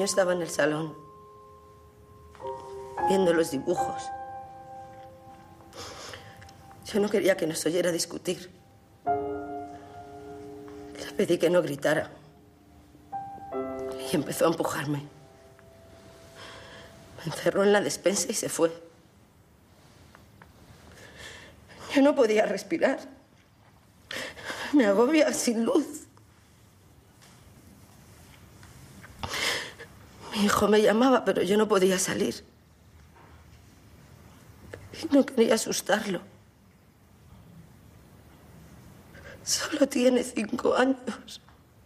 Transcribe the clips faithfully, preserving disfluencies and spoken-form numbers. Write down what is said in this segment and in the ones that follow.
niño estaba en el salón, viendo los dibujos. Yo no quería que nos oyera discutir. Le pedí que no gritara. Y empezó a empujarme. Me encerró en la despensa y se fue. Yo no podía respirar. Me agobia sin luz. Mi hijo me llamaba, pero yo no podía salir. Y no quería asustarlo. Solo tiene cinco años.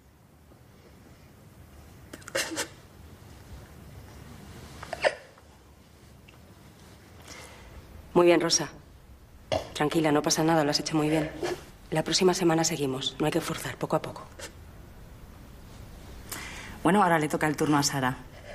Muy bien, Rosa. Tranquila, no pasa nada, lo has hecho muy bien. La próxima semana seguimos. No hay que forzar, poco a poco. Bueno, ahora le toca el turno a Sara.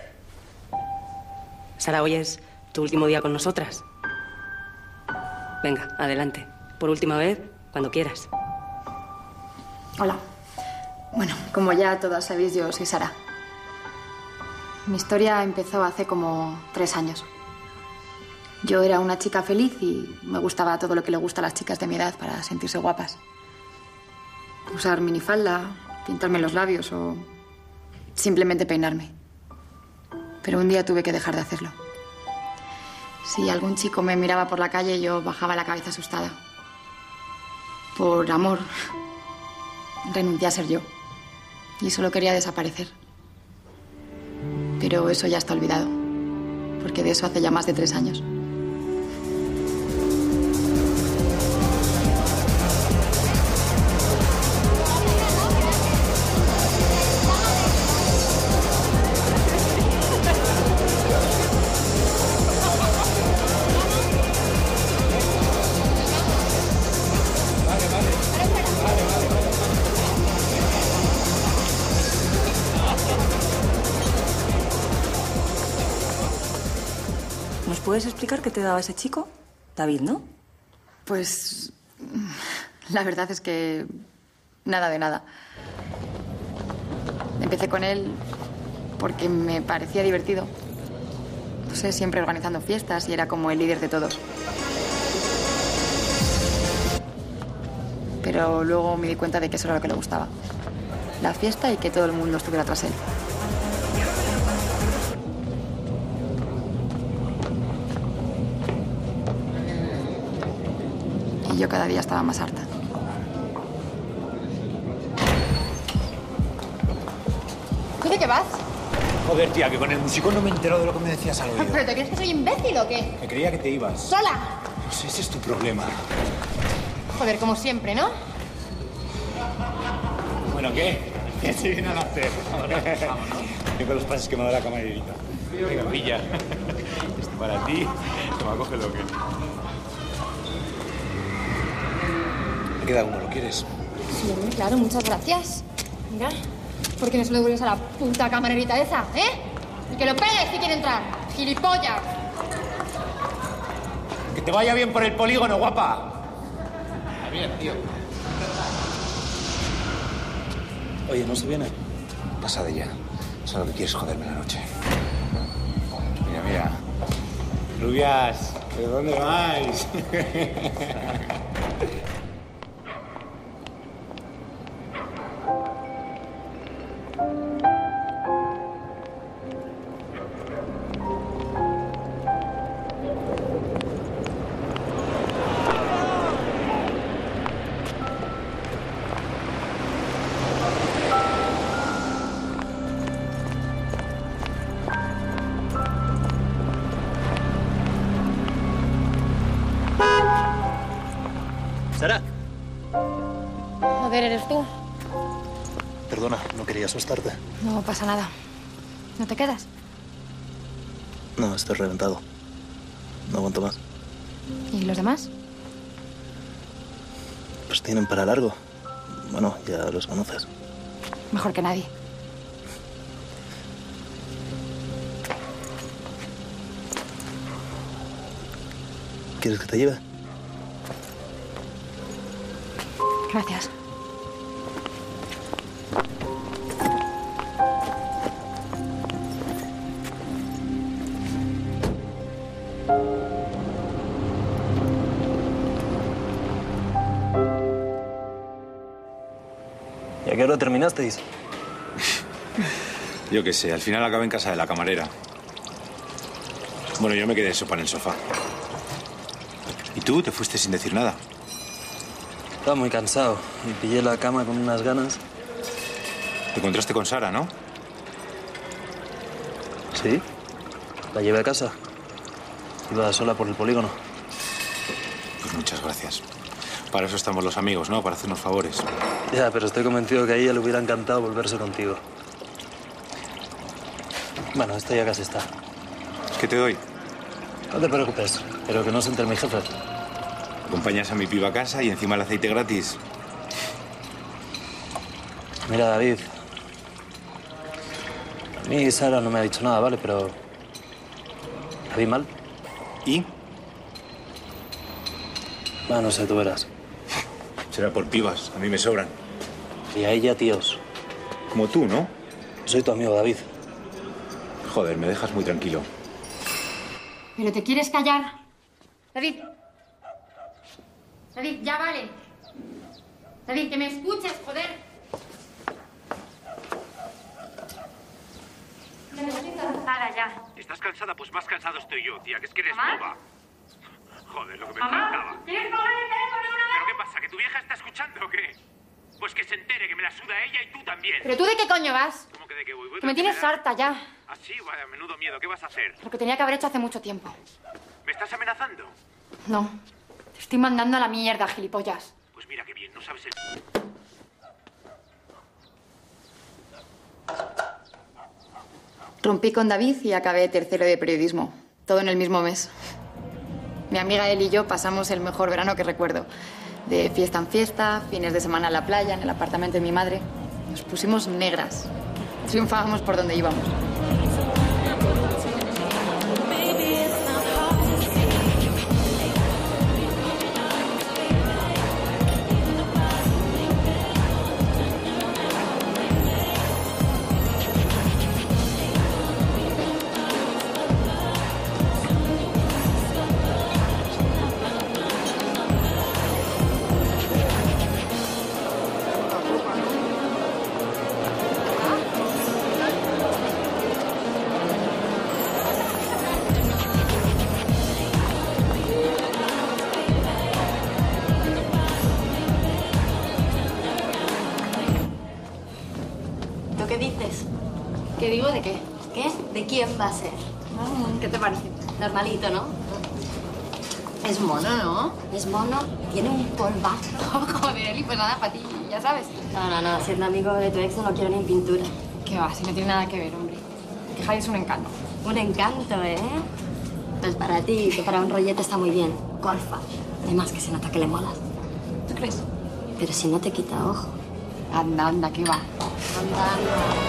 Sara, hoy es tu último día con nosotras. Venga, adelante. Por última vez, cuando quieras. Hola. Bueno, como ya todas sabéis, yo soy Sara. Mi historia empezó hace como tres años. Yo era una chica feliz y me gustaba todo lo que le gusta a las chicas de mi edad para sentirse guapas. Usar minifalda, pintarme los labios o simplemente peinarme. Pero un día tuve que dejar de hacerlo. Si algún chico me miraba por la calle, yo bajaba la cabeza asustada. Por amor, renuncié a ser yo. Y solo quería desaparecer. Pero eso ya está olvidado. Porque de eso hace ya más de tres años. ¿Puedes explicar qué te daba ese chico? David, ¿no? Pues la verdad es que nada de nada. Empecé con él porque me parecía divertido. No sé, siempre organizando fiestas y era como el líder de todos. Pero luego me di cuenta de que eso era lo que le gustaba. La fiesta y que todo el mundo estuviera tras él. Y yo cada día estaba más harta. ¿Tú de qué vas? Joder, tía, que con el músico no me entero de lo que me decías al oído. ¿Pero te crees que soy imbécil o qué? Me creía que te ibas. ¿Sola? Pues ese es tu problema. Joder, como siempre, ¿no? Bueno, ¿qué? ¿Qué se viene a hacer? Vámonos. Yo con los pases que me da la camarerita. Venga, brilla. Esto para ti. Toma, cógelo, ¿qué? Me queda uno, ¿lo quieres? Sí, hombre, claro, muchas gracias. Mira, ¿por qué no se lo devuelves a la puta camarerita esa, eh? Y que lo pegues si quiere entrar, gilipollas. Que te vaya bien por el polígono, guapa. Está bien, tío. Oye, ¿no se viene? Pasa de ya. Solo que quieres joderme la noche. Mira, mira. Rubias, ¿de dónde vais? Sara. Joder, ¿eres tú? Perdona, no quería asustarte. No pasa nada. ¿No te quedas? No, estoy reventado. No aguanto más. ¿Y los demás? Pues tienen para largo. Bueno, ya los conoces. Mejor que nadie. ¿Quieres que te lleve? Gracias. qué hora terminasteis? Yo qué sé, al final acabé en casa de la camarera. Bueno, yo me quedé de sopa en el sofá. ¿Y tú? ¿Te fuiste sin decir nada? Estaba muy cansado y pillé la cama con unas ganas. Te encontraste con Sara, ¿no? Sí. La llevé a casa. Iba sola por el polígono. Pues muchas gracias. Para eso estamos los amigos, ¿no? Para hacernos favores. Ya, pero estoy convencido que a ella le hubiera encantado volverse contigo. Bueno, esto ya casi está. ¿Qué te doy? No te preocupes, pero que no se entere mi jefe. Acompañas a mi piba a casa y encima el aceite gratis. Mira, David. A mí Sara no me ha dicho nada, ¿vale? Pero... ¿la vi mal? ¿Y? Ah, no sé, tú verás. Será por pibas. A mí me sobran. Y a ella, tíos. Como tú, ¿no? Soy tu amigo, David. Joder, me dejas muy tranquilo. ¿Pero te quieres callar? David. David, ya vale. David, que me escuches, joder. Estoy cansada ya. ¿Estás cansada? Pues más cansado estoy yo, tía, que es que eres ¿Mamá? boba. Joder, lo que me Mamá, faltaba. ¿quieres colgar el teléfono una vez? ¿Pero qué pasa? ¿Que tu vieja está escuchando o qué? Pues que se entere, que me la suda ella y tú también. ¿Pero tú de qué coño vas? ¿Cómo que de qué voy? Voy Que me a tienes terminar. harta ya. Ah, sí, vaya, menudo miedo. ¿Qué vas a hacer? Lo que tenía que haber hecho hace mucho tiempo. ¿Me estás amenazando? No. Te estoy mandando a la mierda, gilipollas. Pues mira qué bien, no sabes el... Rompí con David y acabé tercero de periodismo. Todo en el mismo mes. Mi amiga él y yo pasamos el mejor verano que recuerdo. De fiesta en fiesta, fines de semana a la playa, en el apartamento de mi madre. Nos pusimos negras. Triunfábamos por donde íbamos. ¿Tú qué dices? ¿Qué digo de qué? ¿Qué? ¿De quién va a ser? ¿Qué te parece? Normalito, ¿no? Es mono, ¿no? Es mono, tiene un polvazo. Joder, y pues nada, para ti, ya sabes. No, no, no, siendo amigo de tu ex no lo quiero ni en pintura. ¿Qué va? Si no tiene nada que ver, hombre. Que Javi es un encanto. Un encanto, ¿eh? Pues para ti, que para un rollete está muy bien. Golfa. Además que se nota que le molas. ¿Tú crees? Pero si no te quita ojo. Anda, anda, ¿qué va? Anda, anda.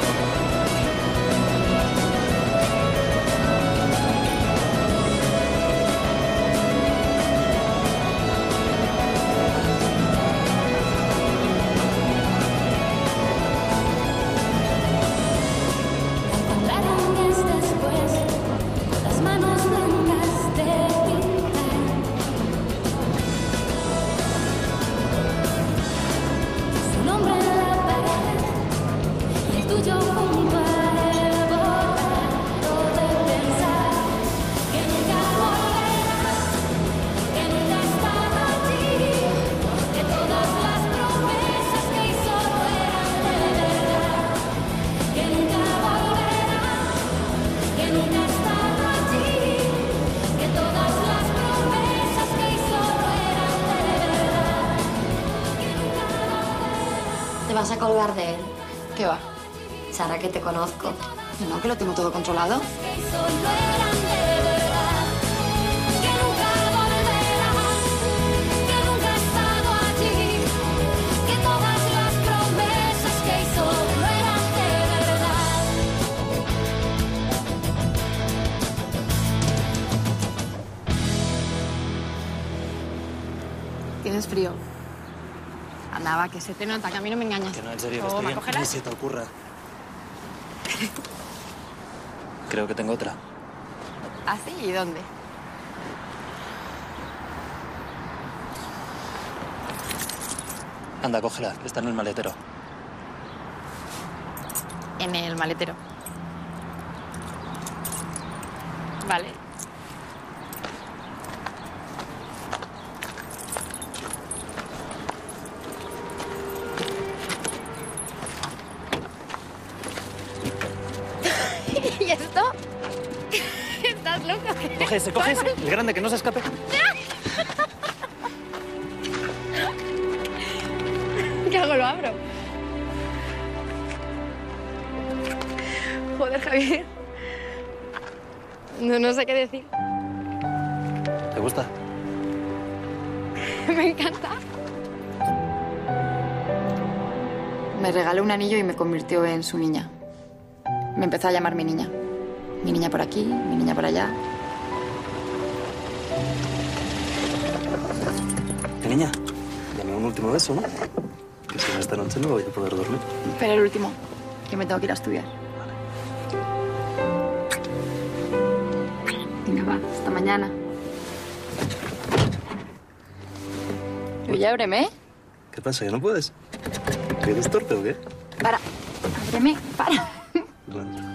¿Te vas a colgar de él? ¿Qué va? Sara, que te conozco. No, que lo tengo todo controlado. ¿Tienes frío? Andaba, que se te nota, que a mí no me engañas. Que no, en serio, que Toma, estoy bien. cógela. Ni se te ocurra. Creo que tengo otra. ¿Ah, sí? ¿Y dónde? Anda, cógela, que está en el maletero. En el maletero. Vale. ¿Y esto? ¿Estás loco? Coge ese, coge ese. El grande, que no se escape. ¿Qué hago? Lo abro. Joder, Javier. No, no sé qué decir. ¿Te gusta? Me encanta. Me regaló un anillo y me convirtió en su niña. Me empezó a llamar mi niña. Mi niña por aquí, mi niña por allá. ¿Qué niña? Dame un último beso, ¿no? Que si no esta noche no voy a poder dormir. Pero el último, que me tengo que ir a estudiar. Venga, va, hasta mañana. Oye, ábreme. ¿Qué pasa? ¿Que no puedes? ¿Que eres torpe o qué? Para, ábreme, para. Bueno.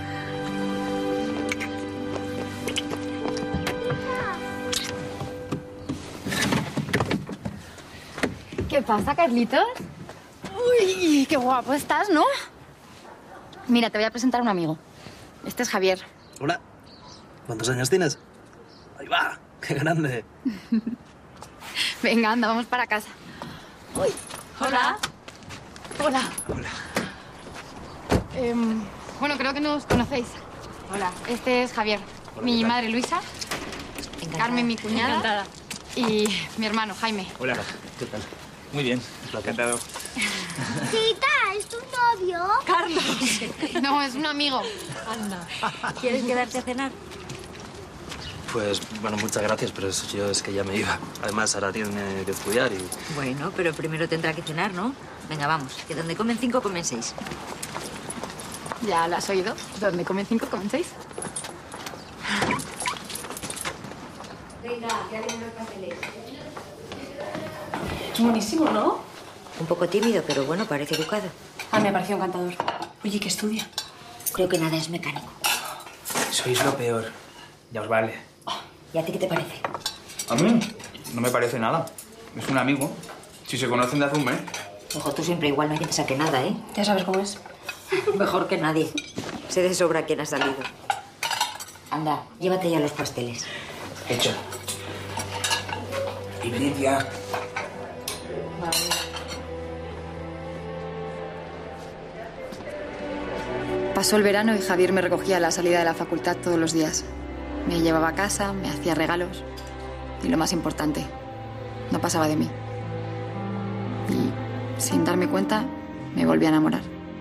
¿Qué pasa, Carlitos? Uy, qué guapo estás, ¿no? Mira, te voy a presentar a un amigo. Este es Javier. Hola. ¿Cuántos años tienes? ¡Ahí va! ¡Qué grande! Venga, anda, vamos para casa. Uy, hola. Hola. Hola. Em, bueno, creo que nos conocéis. Hola. Este es Javier. Hola, mi ¿qué tal? madre Luisa. Encantada. Carmen, mi cuñada. Encantada. Y mi hermano Jaime. Hola. ¿Qué tal? Muy bien. Encantado. Tita, ¿es tu novio? Carlos. No, es un amigo. Anda. ¿Quieres quedarte a cenar? Pues, bueno, muchas gracias, pero eso yo es que ya me iba. Además, Sara tiene que estudiar y... Bueno, pero primero tendrá que cenar, ¿no? Venga, vamos, que donde comen cinco, comen seis. Ya lo has oído. Donde comen cinco, comen seis. Venga, que abren los papeles. Buenísimo, ¿no? Un poco tímido, pero bueno, parece educado. A mí me pareció encantador. Oye, ¿qué estudia? Creo que nada es mecánico. Sois lo peor. Ya os vale. ¿Y a ti qué te parece? A mí no me parece nada. Es un amigo. Si se conocen de hace un mes. Ojo, tú siempre igual, no hay que te saque nada, ¿eh? Ya sabes cómo es. Mejor que nadie. Sé de sobra quién ha salido. Anda, llévate ya los pasteles. Hecho. Y venid ya. Pasó el verano y Javier me recogía a la salida de la facultad todos los días. Me llevaba a casa, me hacía regalos. Y lo más importante, no pasaba de mí. Y, sin darme cuenta, me volví a enamorar.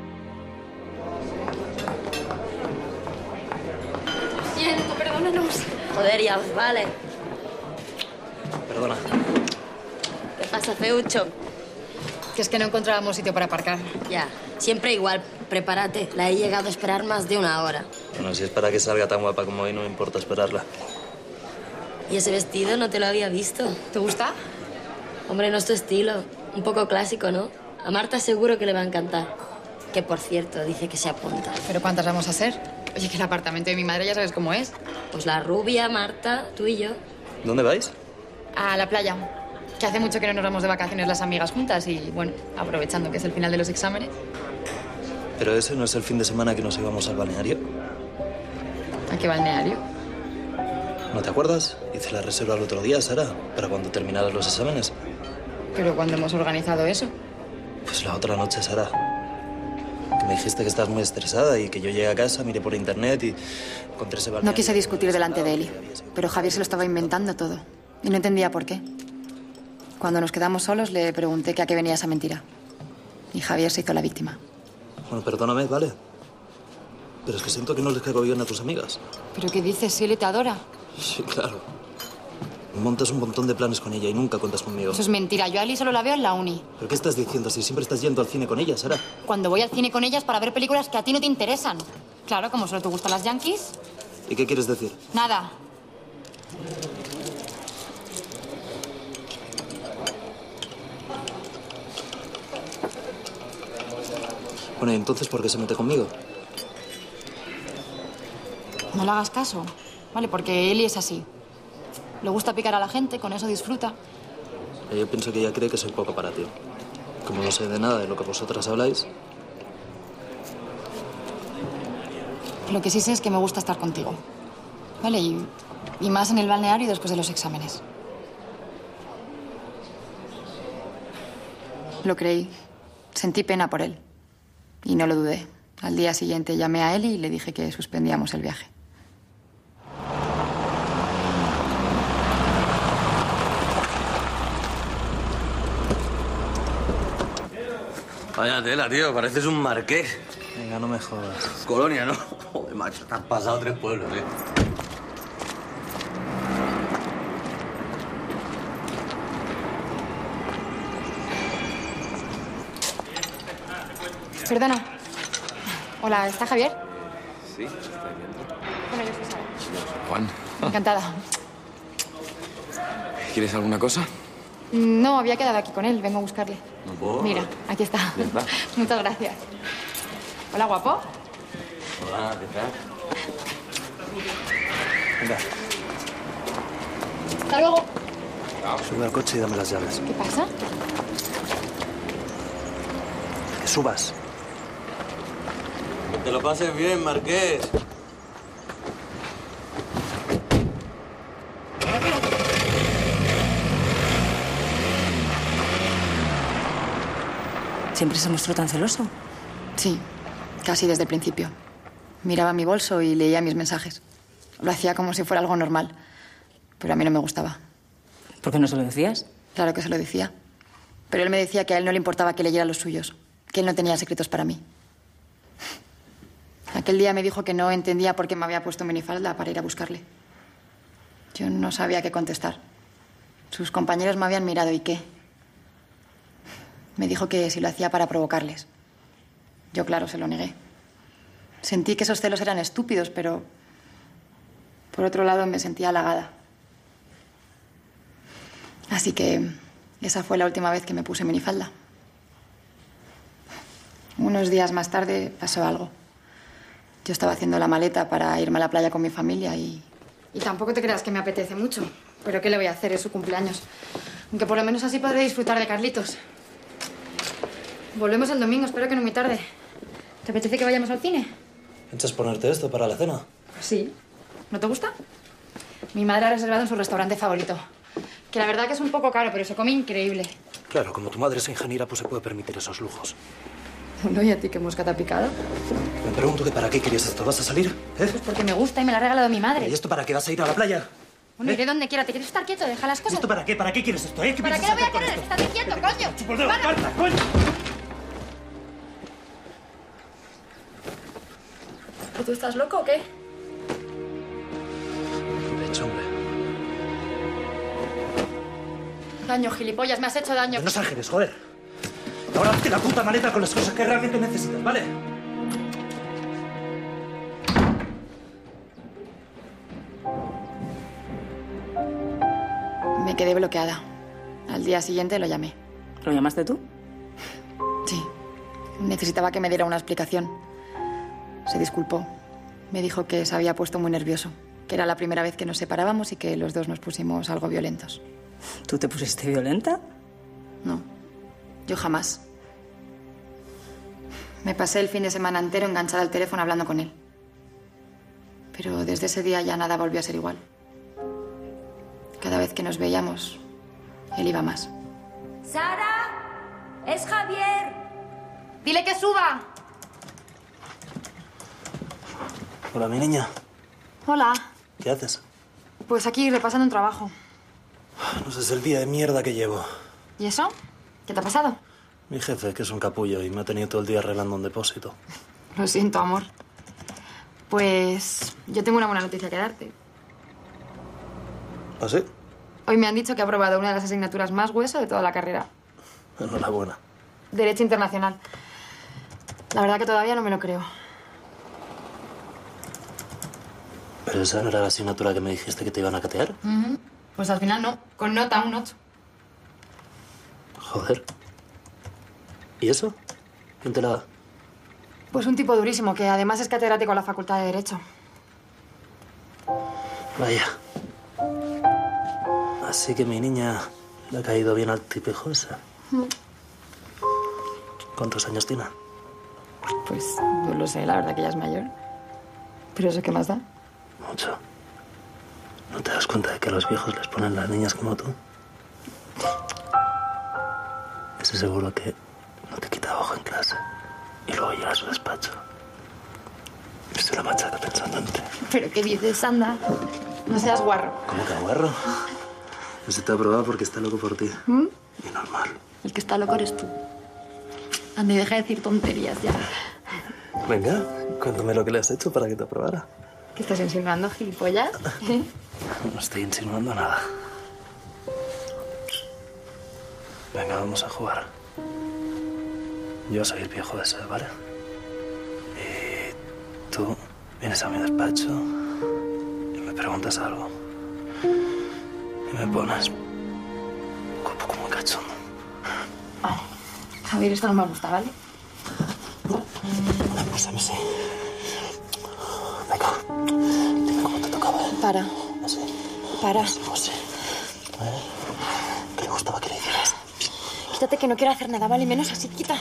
Siento, perdónanos. Joder, ya os vale. Perdona. ¿Qué pasa, feucho? Que es que no encontrábamos sitio para aparcar. Ya, siempre igual. Prepárate, la he llegado a esperar más de una hora. Bueno, si es para que salga tan guapa como hoy, no me importa esperarla. ¿Y ese vestido no te lo había visto? ¿Te gusta? Hombre, no es tu estilo. Un poco clásico, ¿no? A Marta seguro que le va a encantar. Que, por cierto, dice que se apunta. ¿Pero cuántas vamos a ser? Oye, que el apartamento de mi madre ya sabes cómo es. Pues la rubia, Marta, tú y yo. ¿Dónde vais? A la playa. Que hace mucho que no nos vamos de vacaciones las amigas juntas y, bueno, aprovechando que es el final de los exámenes. ¿Pero ese no es el fin de semana que nos íbamos al balneario? ¿A qué balneario? ¿No te acuerdas? Hice la reserva el otro día, Sara, para cuando terminaras los exámenes. ¿Pero cuándo hemos organizado eso? Pues la otra noche, Sara. Que me dijiste que estás muy estresada y que yo llegué a casa, miré por internet y encontré ese balneario. No quise discutir delante de Eli, pero Javier se lo estaba inventando todo. Y no entendía por qué. Cuando nos quedamos solos le pregunté que a qué venía esa mentira. Y Javier se hizo la víctima. Bueno, perdóname, ¿vale? Pero es que siento que no les caigo bien a tus amigas. ¿Pero qué dices? Si Eli te adora. Sí, claro. Montas un montón de planes con ella y nunca cuentas conmigo. Eso es mentira. Yo a Eli solo la veo en la uni. ¿Pero qué estás diciendo si siempre estás yendo al cine con ella, Sara? Cuando voy al cine con ellas para ver películas que a ti no te interesan. Claro, como solo te gustan las yankees. ¿Y qué quieres decir? Nada. Bueno, ¿y entonces por qué se mete conmigo? No le hagas caso, ¿vale? Porque Eli es así. Le gusta picar a la gente, con eso disfruta. Yo pienso que ella cree que soy poco para ti. Como no sé de nada de lo que vosotras habláis... Lo que sí sé es que me gusta estar contigo, ¿vale? Y, y más en el balneario y después de los exámenes. Lo creí. Sentí pena por él. Y no lo dudé. Al día siguiente llamé a Eli y le dije que suspendíamos el viaje. Vaya tela, tío. Pareces un marqués. Venga, no me jodas. Colonia, ¿no? Joder, macho. Te has pasado tres pueblos, eh. Perdona. Hola, ¿está Javier? Sí, está dentro. Bueno, yo soy Sara. Juan, Encantada. ¿quieres alguna cosa? No, había quedado aquí con él. Vengo a buscarle. No puedo. Mira, aquí está. Ya está. Muchas gracias. Hola, guapo. Hola, ¿qué tal? Venga, Hasta luego. sube al coche y dame las llaves. ¿Qué pasa? Que subas. Que te lo pases bien, marqués. ¿Siempre se mostró tan celoso? Sí, casi desde el principio. Miraba mi bolso y leía mis mensajes. Lo hacía como si fuera algo normal, pero a mí no me gustaba. ¿Por qué no se lo decías? Claro que se lo decía. Pero él me decía que a él no le importaba que leyera los suyos, que él no tenía secretos para mí. Aquel día me dijo que no entendía por qué me había puesto minifalda para ir a buscarle. Yo no sabía qué contestar. Sus compañeros me habían mirado y qué. Me dijo que si lo hacía para provocarles. Yo, claro, se lo negué. Sentí que esos celos eran estúpidos, pero por otro lado me sentía halagada. Así que esa fue la última vez que me puse minifalda. Unos días más tarde pasó algo. Yo estaba haciendo la maleta para irme a la playa con mi familia y... Y tampoco te creas que me apetece mucho. Pero ¿qué le voy a hacer? Es su cumpleaños. Aunque por lo menos así podré disfrutar de Carlitos. Volvemos el domingo, espero que no muy tarde. ¿Te apetece que vayamos al cine? ¿Piensas ponerte esto para la cena? Sí. ¿No te gusta? Mi madre ha reservado en su restaurante favorito. Que la verdad que es un poco caro, pero se come increíble. Claro, como tu madre es ingeniera, pues se puede permitir esos lujos. Bueno, ¿y a ti qué mosca te ha picado? Me pregunto que para qué querías esto. ¿Vas a salir? ¿Eh? Pues porque me gusta y me la ha regalado mi madre. ¿Y esto para qué? ¿Vas a ir a la playa? Bueno, iré donde quiera. ¿Te quieres estar quieto? Deja las ¿Y cosas. esto para qué? ¿Para qué quieres esto? ¿Eh? ¿Qué ¿Para qué piensas lo voy a hacer con querer? esto? Estate quieto, coño. ¡Chupa el dedo, Para. carta, coño! ¿Tú estás loco o qué? De hecho, hombre. Daño, gilipollas. Me has hecho daño. Los Ángeles, joder. Ahora hazte la puta maleta con las cosas que realmente necesitas, ¿vale? Me quedé bloqueada. Al día siguiente lo llamé. ¿Lo llamaste tú? Sí. Necesitaba que me diera una explicación. Se disculpó. Me dijo que se había puesto muy nervioso, que era la primera vez que nos separábamos y que los dos nos pusimos algo violentos. ¿Tú te pusiste violenta? No, yo jamás. Me pasé el fin de semana entero enganchada al teléfono hablando con él. Pero desde ese día ya nada volvió a ser igual. Cada vez que nos veíamos, él iba más. ¡Sara! ¡Es Javier! ¡Dile que suba! Hola, mi niña. Hola. ¿Qué haces? Pues aquí repasando un trabajo. No sé, es el día de mierda que llevo. ¿Y eso? ¿Qué te ha pasado? Mi jefe, que es un capullo, y me ha tenido todo el día arreglando un depósito. Lo siento, amor. Pues yo tengo una buena noticia que darte. ¿Ah, sí? Hoy me han dicho que he aprobado una de las asignaturas más hueso de toda la carrera. Enhorabuena. Derecho Internacional. La verdad que todavía no me lo creo. ¿Pero esa no era la asignatura que me dijiste que te iban a catear? Uh-huh. Pues al final no. Con nota un ocho. Joder. ¿Y eso? ¿Quién te la da? Pues un tipo durísimo, que además es catedrático en la Facultad de Derecho. Vaya. Así que mi niña le ha caído bien al tipejosa. Mm. ¿Cuántos años tiene? Pues no lo sé, la verdad que ella es mayor. ¿Pero eso qué más da? Mucho. ¿No te das cuenta de que a los viejos les ponen las niñas como tú? Estoy seguro que no te quita ojo en clase. Y luego llega a su despacho. Estoy la machaca pensando en ti. ¿Pero qué dices, anda? No seas guarro. ¿Cómo que guarro? Ese te ha probado porque está loco por ti. ¿Mm? Y normal. El que está loco eres tú. Anda y deja de decir tonterías ya. Venga, cuéntame lo que le has hecho para que te aprobara. ¿Qué estás insinuando, gilipollas? ¿Eh? No estoy insinuando nada. Venga, vamos a jugar. Yo soy el viejo ese, ¿vale? Y tú vienes a mi despacho y me preguntas algo. Y me pones un poco como cachondo. Vale. Javier, esto no me gusta, ¿vale? Pues a mí sí. Venga, dime cómo te tocaba. Para. Así. Para. Así, así. ¿Eh? ¿Qué le gustaba que le hicieras? Quítate que no quiero hacer nada, ¿vale? Menos así, quita.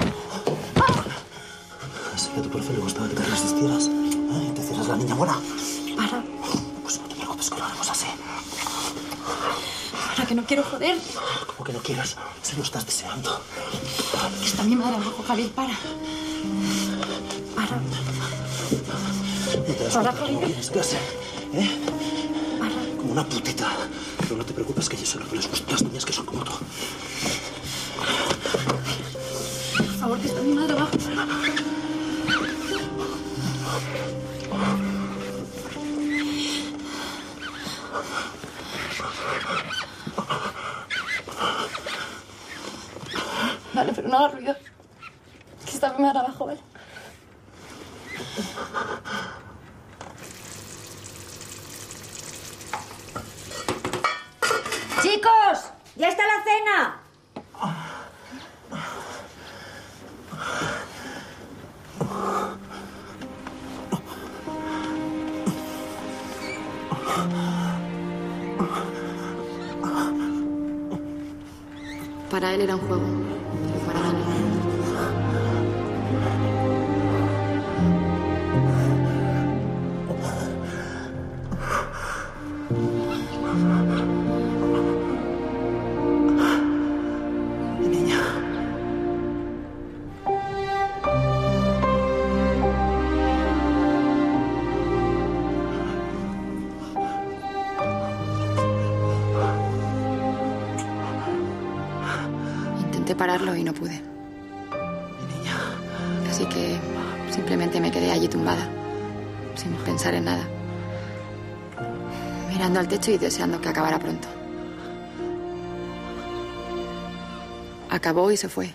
Así que a tu profe le gustaba que te resistieras. ¿Eh? Y te hicieras la niña buena. Para. Pues no te preocupes, que lo haremos así. Para, que no quiero joder. ¿Cómo que no quieres? Si lo estás deseando. Que está mi madre abajo, Javier, para. Para. ¿No te das Para, cuenta cómo Javier. vienes a clase? ¿Eh? Para. Como una putita. Pero no te preocupes, que yo sé lo que les gusta a las niñas que son como tú. Por favor, que está mi madre abajo. Vale, pero no hagas ruido. Que está mi madre abajo, ¿vale? ¡Chicos! ¡Ya está la cena! Para él era un juego, pero para mí no. Mi niña. Intenté pararlo y no pude. Así que simplemente me quedé allí tumbada, sin pensar en nada, mirando al techo y deseando que acabara pronto. Acabó y se fue.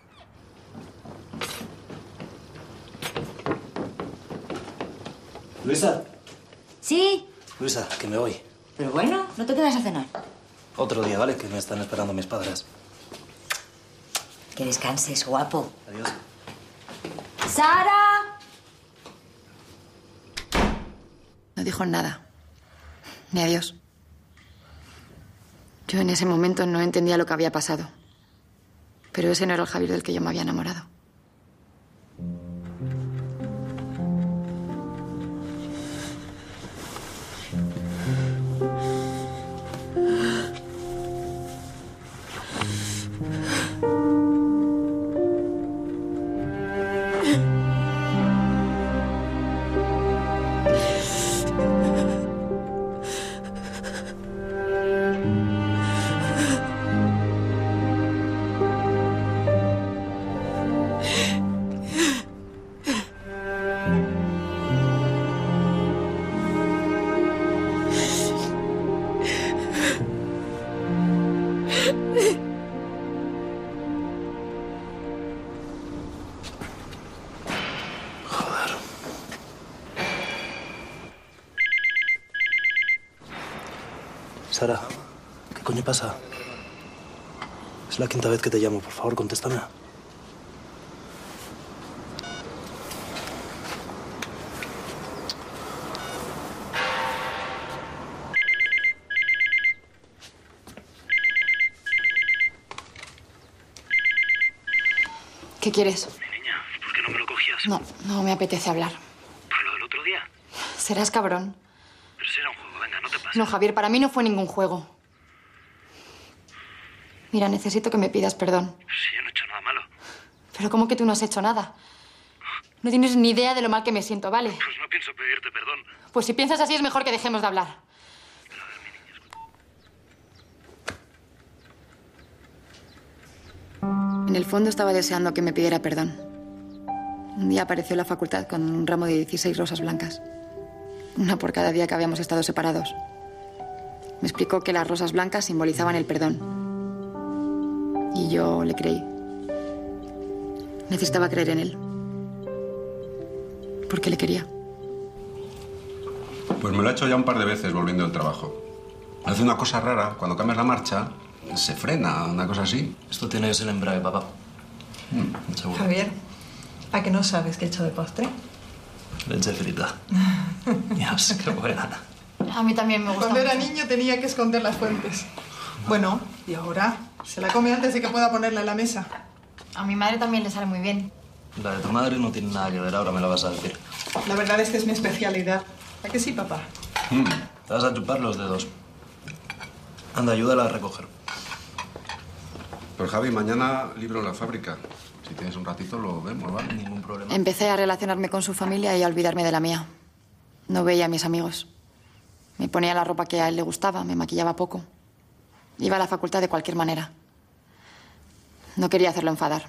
Luisa. ¿Sí? Luisa, que me voy. Pero bueno, ¿no te quedas a cenar? Otro día, ¿vale? Que me están esperando mis padres. Que descanses, guapo. Adiós. ¡Sara! No dijo nada. Ni adiós. Yo en ese momento no entendía lo que había pasado. Pero ese no era el Javier del que yo me había enamorado. Sara, ¿qué coño pasa? Es la quinta vez que te llamo. Por favor, contéstame. ¿Qué quieres? Niña, ¿por qué no me lo cogías? No, no me apetece hablar. ¿Por lo del otro día? Serás cabrón. Pero si era un juego, venga, no te pases. No, Javier, para mí no fue ningún juego. Mira, necesito que me pidas perdón. Si yo no he hecho nada malo. Pero ¿cómo que tú no has hecho nada? No tienes ni idea de lo mal que me siento, ¿vale? Pues no pienso pedirte perdón. Pues si piensas así es mejor que dejemos de hablar. En el fondo estaba deseando que me pidiera perdón. Un día apareció en la facultad con un ramo de dieciséis rosas blancas. Una por cada día que habíamos estado separados. Me explicó que las rosas blancas simbolizaban el perdón. Y yo le creí. Necesitaba creer en él. Porque le quería. Pues me lo ha hecho ya un par de veces volviendo del trabajo. Hace una cosa rara, cuando cambias la marcha, se frena, una cosa así. Esto tiene que ser el embrague, papá. Mm, seguro. Javier, ¿a que no sabes qué he hecho de postre? Leche frita. Dios, qué buena. A mí también me gusta Cuando era mucho. niño tenía que esconder las fuentes. Bueno, y ahora se la come antes de que pueda ponerla en la mesa. A mi madre también le sale muy bien. La de tu madre no tiene nada que ver, ahora me la vas a decir. La verdad es que es mi especialidad. ¿A que sí, papá? Mm, te vas a chupar los dedos. Anda, ayúdala a recoger. Pues Javi, mañana libro en la fábrica. Si tienes un ratito lo vemos, ¿vale? Ningún problema. Empecé a relacionarme con su familia y a olvidarme de la mía. No veía a mis amigos. Me ponía la ropa que a él le gustaba, me maquillaba poco. Iba a la facultad de cualquier manera. No quería hacerlo enfadar.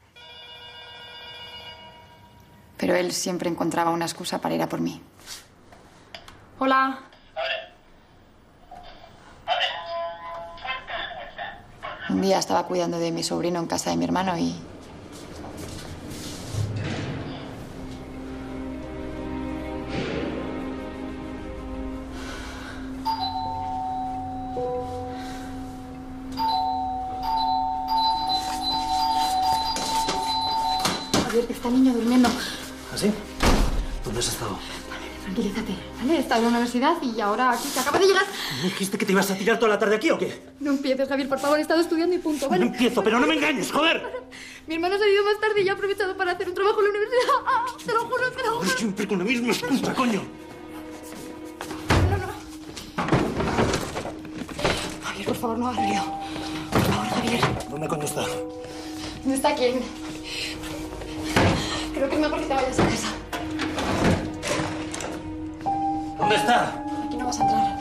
Pero él siempre encontraba una excusa para ir a por mí. Hola. Un día estaba cuidando de mi sobrino en casa de mi hermano y... Javier, que está el niño durmiendo. ¿Así? ¿Dónde has estado? Tranquilízate, ¿vale? He estado en la universidad y ahora aquí, que acabo de llegar. ¿Me dijiste que te ibas a tirar toda la tarde aquí o qué? No empieces, Javier, por favor. He estado estudiando y punto, ¿vale? No empiezo, pero no me engañes, joder. Mi hermano se ha ido más tarde y he aprovechado para hacer un trabajo en la universidad. ¡Ah! Te lo juro, te lo juro. Joder, siempre con la misma excusa, coño. Javier, por favor, no hagas ruido. Por favor, Javier. ¿Dónde coño está? ¿Dónde está quién? Creo que es mejor que te vayas a casa. ¿Dónde está? Aquí no vas a entrar.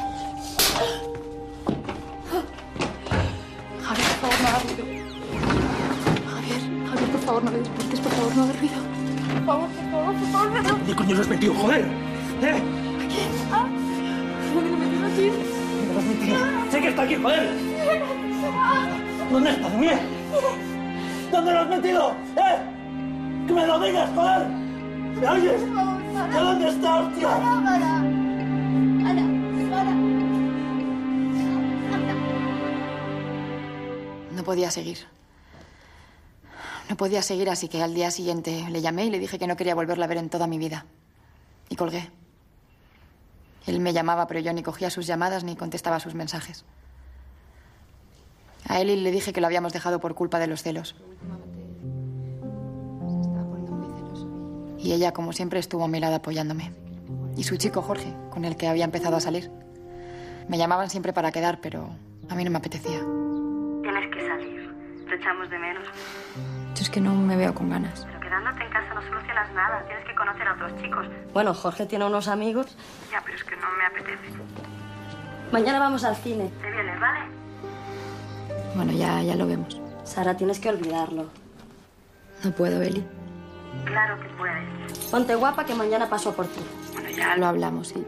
Javier, por favor, no hagas ruido. Javier, Javier, por favor, no le despiertes. Por favor, no hagas ruido. Por favor, por favor, por favor, no. ¿Dónde coño lo has metido, joder? ¿Eh? ¿Aquí? Ah, ¿dónde lo he metido aquí? ¿Dónde lo has metido? ¡Sé que está aquí, joder! ¿Dónde está, Daniel? ¿Dónde lo has metido? ¿Eh? ¡Que me lo digas, joder! ¿Me oyes? ¿De dónde está, hostia? No podía seguir. No podía seguir, así que al día siguiente le llamé y le dije que no quería volverla a ver en toda mi vida. Y colgué. Él me llamaba, pero yo ni cogía sus llamadas ni contestaba sus mensajes. A Eli le dije que lo habíamos dejado por culpa de los celos. Y ella, como siempre, estuvo a mi lado apoyándome. Y su chico, Jorge, con el que había empezado a salir. Me llamaban siempre para quedar, pero a mí no me apetecía. Tienes que salir. Te echamos de menos. Yo es que no me veo con ganas. Pero quedándote en casa no solucionas nada. Tienes que conocer a otros chicos. Bueno, Jorge tiene unos amigos. Ya, pero es que no me apetece. Mañana vamos al cine. Te vienes, ¿vale? Bueno, ya, ya lo vemos. Sara, tienes que olvidarlo. No puedo, Eli. Claro que puedes. Ponte guapa que mañana paso por ti. Bueno, ya lo hablamos, sí.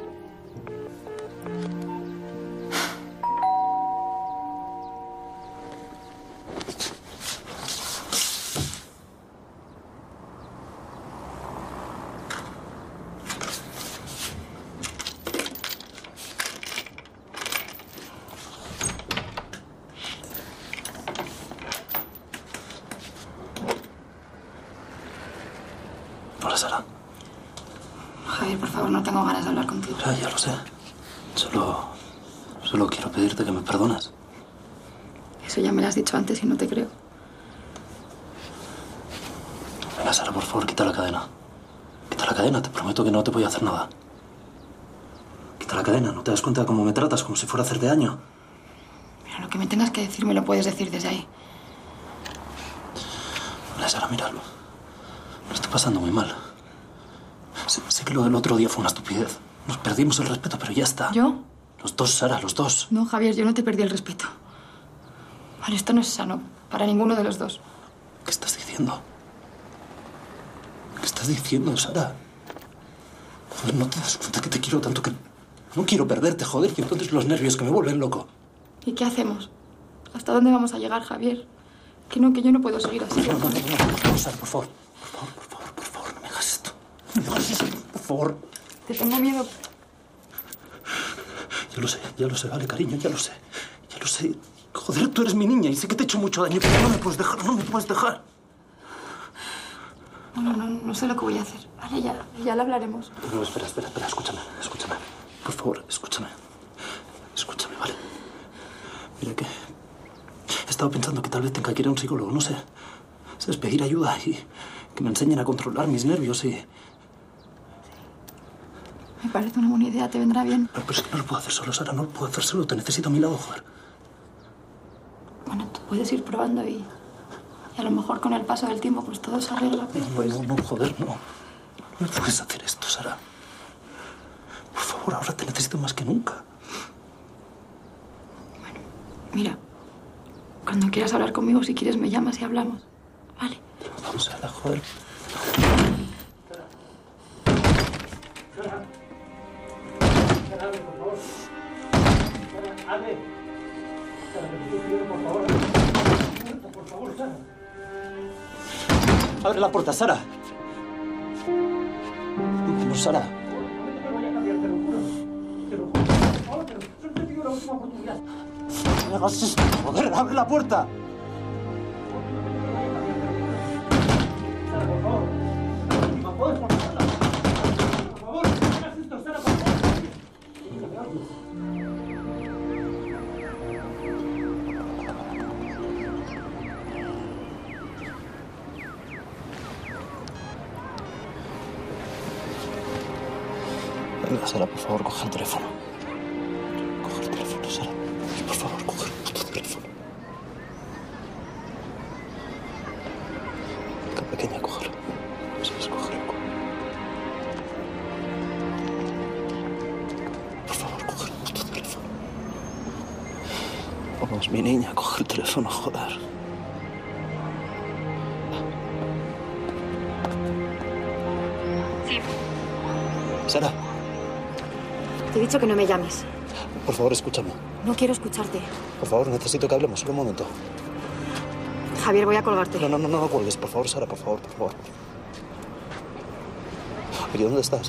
Hola, Sara. Javier, por favor, no tengo ganas de hablar contigo. Ya, ya lo sé. Solo... Solo quiero pedirte que me perdonas. Eso ya me lo has dicho antes y no te creo. Venga, Sara, por favor, quita la cadena. Quita la cadena, te prometo que no te voy a hacer nada. Quita la cadena, ¿no te das cuenta de cómo me tratas? Como si fuera a hacerte daño. Mira, lo que me tengas que decir me lo puedes decir desde ahí. Vale, Sara, míralo. Me estoy pasando muy mal. Sé, sé que lo del otro día fue una estupidez. Nos perdimos el respeto, pero ya está. ¿Yo? Los dos, Sara, los dos. No, Javier, yo no te perdí el respeto. Vale, esto no es sano para ninguno de los dos. ¿Qué estás diciendo? ¿Qué estás diciendo, Sara? Joder, ¿no te das cuenta que te quiero tanto que no quiero perderte, joder? Y entonces los nervios que me vuelven loco. ¿Y qué hacemos? ¿Hasta dónde vamos a llegar, Javier? Que no, que yo no puedo seguir así. No, no, no, no, no, Sara, por favor. Por favor, por favor, por favor, no me hagas esto. No me hagas esto, por favor. Te tengo miedo. Ya lo sé, ya lo sé, vale, cariño, ya lo sé. Ya lo sé. Joder, tú eres mi niña y sé que te he hecho mucho daño, pero no me puedes dejar, no me puedes dejar. Bueno, no, no sé lo que voy a hacer. Vale, ya, ya lo hablaremos. No, espera, espera, espera, escúchame, escúchame. Por favor, escúchame. Escúchame, ¿vale? Mira que he estado pensando que tal vez tenga que ir a un psicólogo, no sé. ¿Sabes? Pedir ayuda y que me enseñen a controlar mis nervios y... Me parece una buena idea, te vendrá bien. Pero, pero es que no lo puedo hacer solo, Sara, no lo puedo hacer solo. Te necesito a mi lado, joder. Bueno, tú puedes ir probando y... Y a lo mejor con el paso del tiempo pues todo se arregla, pero pues... No, no, no, joder, no. No puedes hacer esto, Sara. Por favor, ahora te necesito más que nunca. Bueno, mira. Cuando quieras hablar conmigo, si quieres me llamas y hablamos. ¿Vale? Vamos, Sara, joder. Abre la puerta, Sara. Vamos, Sara. No me hagas esto, joder, abre la puerta. Venga, Sara, por favor, coge el teléfono. Coge el teléfono, Sara. Por favor, coge el puto teléfono. Venga, pequeña, cógelo. ¿Sabes? Cógelo. Por favor, coge el puto teléfono. Vamos, mi niña, coge el teléfono, joder. Sí. Sara. Te he dicho que no me llames. Por favor, escúchame. No quiero escucharte. Por favor, necesito que hablemos. Solo un momento. Javier, voy a colgarte. No, no, no, no, no cuelgues. Por favor, Sara, por favor, por favor. Oye, ¿dónde estás?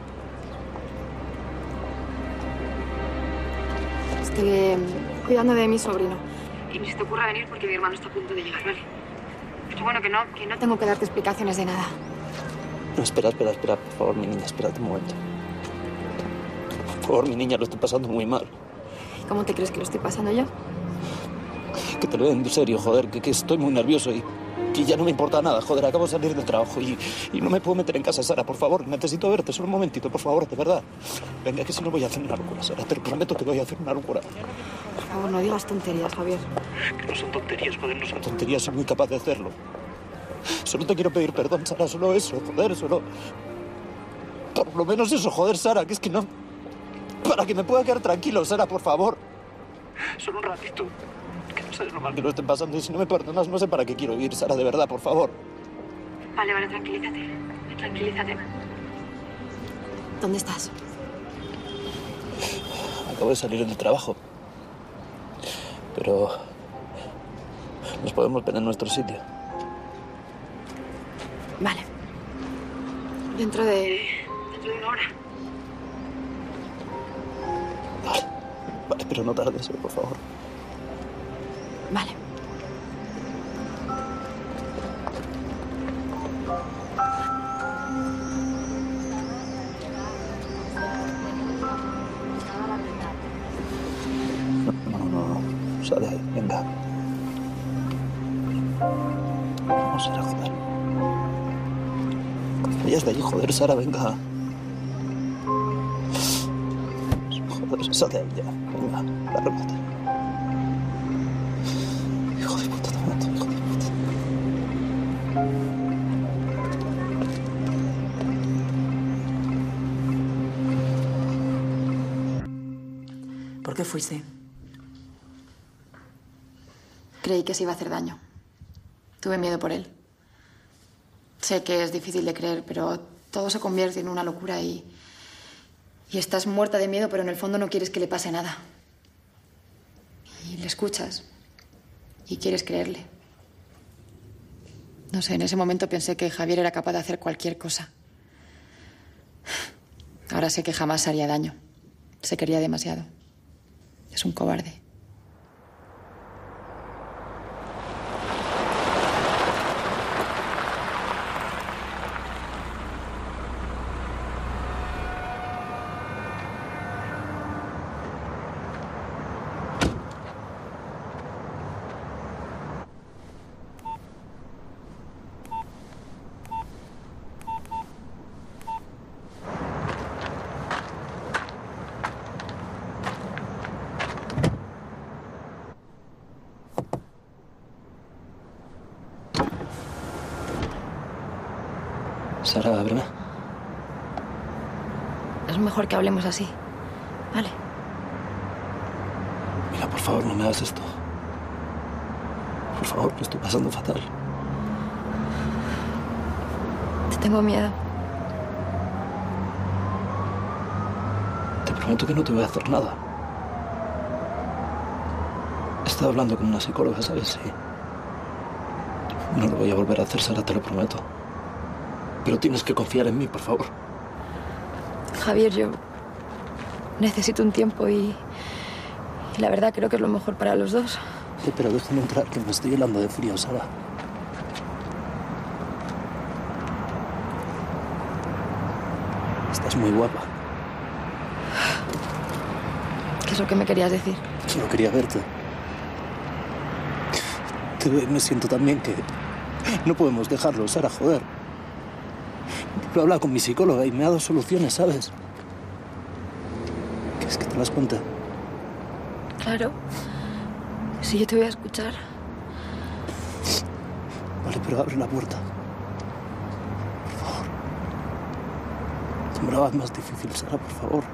Estoy eh, cuidando de mi sobrino. Y ni se te ocurra venir porque mi hermano está a punto de llegar, ¿vale? Pero bueno, que no, que no tengo que darte explicaciones de nada. No, espera, espera, espera. Por favor, mi niña, espérate un momento. Por favor, mi niña, lo estoy pasando muy mal. ¿Cómo te crees que lo estoy pasando yo? Que te lo den en serio, joder, que, que estoy muy nervioso y que ya no me importa nada, joder, acabo de salir del trabajo y, y no me puedo meter en casa, Sara, por favor, necesito verte, solo un momentito, por favor, de verdad. Venga, que si no voy a hacer una locura, Sara, te lo prometo que voy a hacer una locura. Por favor, no digas tonterías, Javier. Que no son tonterías, joder, no son tonterías, soy muy capaz de hacerlo. Solo te quiero pedir perdón, Sara, solo eso, joder, solo... Por lo menos eso, joder, Sara, que es que no... Para que me pueda quedar tranquilo, Sara, por favor. Solo un ratito. Que no sabes lo mal que lo estén pasando y si no me perdonas no sé para qué quiero ir, Sara, de verdad, por favor. Vale, vale, tranquilízate. Tranquilízate. ¿Dónde estás? Acabo de salir del trabajo. Pero... Nos podemos ver en nuestro sitio. Vale. Dentro de... Dentro de una hora. Vale. Vale, pero no tardes, por favor. Vale. No, no, no, no. Sale, venga. Vamos a ir a joder. Vayas de allí, joder, Sara, venga. Joder, sal de ahí ya. Venga, lárgate. Hijo de puta, te mato, hijo de puta. ¿Por qué fuiste? Creí que se iba a hacer daño. Tuve miedo por él. Sé que es difícil de creer, pero todo se convierte en una locura y... Y estás muerta de miedo, pero en el fondo no quieres que le pase nada. Y le escuchas. Y quieres creerle. No sé, en ese momento pensé que Javier era capaz de hacer cualquier cosa. Ahora sé que jamás haría daño. Se quería demasiado. Es un cobarde. Sara, ábreme. Es mejor que hablemos así, ¿vale? Mira, por favor, no me hagas esto. Por favor, lo estoy pasando fatal. Te tengo miedo. Te prometo que no te voy a hacer nada. He estado hablando con una psicóloga, ¿sabes? Sí. No lo voy a volver a hacer, Sara, te lo prometo. Pero tienes que confiar en mí, por favor. Javier, yo necesito un tiempo y, y la verdad creo que es lo mejor para los dos. Sí, pero déjame entrar, que me estoy helando de frío, Sara. Estás muy guapa. ¿Qué es lo que me querías decir? Solo quería verte. Te veo y me siento también que no podemos dejarlo, Sara, joder. Lo he hablado con mi psicóloga y me ha dado soluciones, ¿sabes? ¿Quieres que te las cuente? Claro. Sí, yo te voy a escuchar. Vale, pero abre la puerta. Por favor. No me lo hagas más difícil, Sara, por favor.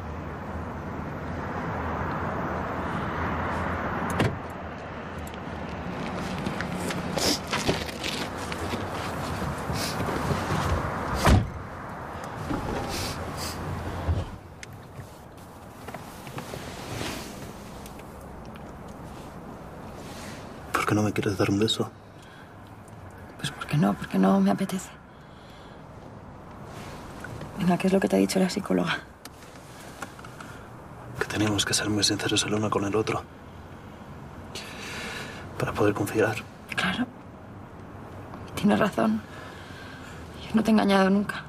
¿Por qué no me quieres dar un beso? Pues ¿por qué no? Porque no me apetece. Venga, ¿qué es lo que te ha dicho la psicóloga? Que tenemos que ser muy sinceros el uno con el otro. Para poder confiar. Claro. Tienes razón. Yo no te he engañado nunca.